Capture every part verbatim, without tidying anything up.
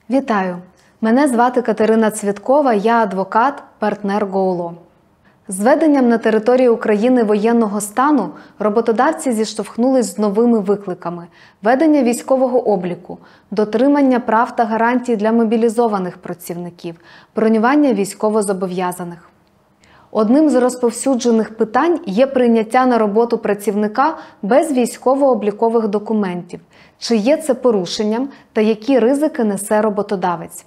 Вітаю! Мене звати Катерина Цвіткова, я адвокат, партнер GoLaw. З введенням на території України воєнного стану роботодавці зіштовхнулись з новими викликами – ведення військового обліку, дотримання прав та гарантій для мобілізованих працівників, бронювання військовозобов'язаних. Одним з розповсюджених питань є прийняття на роботу працівника без військово-облікових документів. Чи є це порушенням та які ризики несе роботодавець?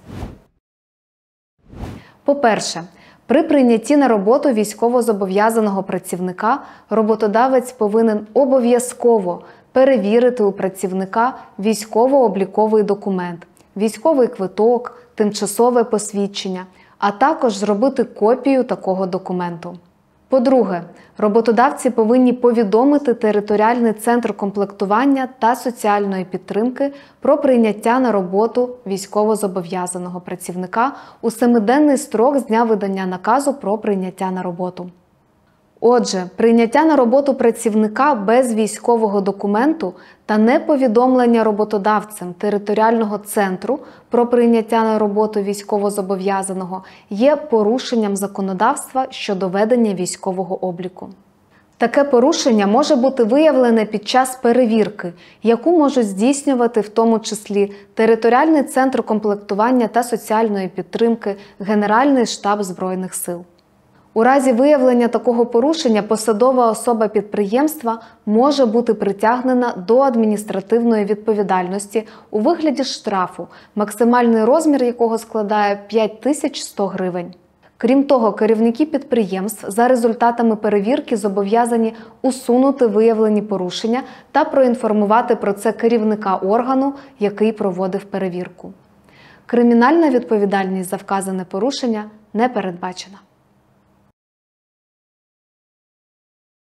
По-перше, при прийнятті на роботу військовозобов'язаного працівника роботодавець повинен обов'язково перевірити у працівника військово-обліковий документ, військовий квиток, тимчасове посвідчення, а також зробити копію такого документу. По-друге, роботодавці повинні повідомити територіальний центр комплектування та соціальної підтримки про прийняття на роботу військовозобов'язаного працівника у семиденний строк з дня видання наказу про прийняття на роботу. Отже, прийняття на роботу працівника без військового документу та неповідомлення роботодавцем територіального центру про прийняття на роботу військовозобов'язаного є порушенням законодавства щодо ведення військового обліку. Таке порушення може бути виявлене під час перевірки, яку можуть здійснювати в тому числі територіальний центр комплектування та соціальної підтримки, Генеральний штаб Збройних сил. У разі виявлення такого порушення посадова особа підприємства може бути притягнена до адміністративної відповідальності у вигляді штрафу, максимальний розмір якого складає п'ять тисяч сто гривень. Крім того, керівники підприємств за результатами перевірки зобов'язані усунути виявлені порушення та проінформувати про це керівника органу, який проводив перевірку. Кримінальна відповідальність за вказане порушення не передбачена.